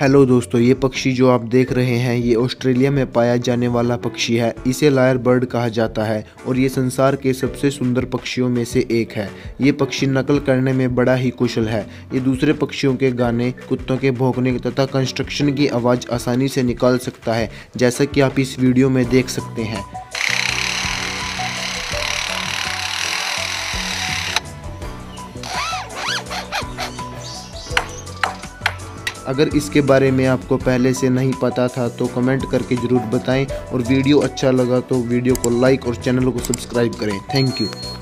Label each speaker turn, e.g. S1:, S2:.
S1: Hello दोस्तों, ये पक्षी जो आप देख रहे हैं ये ऑस्ट्रेलिया में पाया जाने वाला पक्षी है। इसे लायर बर्ड कहा जाता है और ये संसार के सबसे सुंदर पक्षियों में से एक है। ये पक्षी नकल करने में बड़ा ही कुशल है। ये दूसरे पक्षियों के गाने, कुत्तों के भौंकने तथा कंस्ट्रक्शन की आवाज़ आसानी से निकाल सकता है, जैसा कि आप इस वीडियो में देख सकते हैं। अगर इसके बारे में आपको पहले से नहीं पता था तो कमेंट करके ज़रूर बताएं और वीडियो अच्छा लगा तो वीडियो को लाइक और चैनल को सब्सक्राइब करें। Thank you.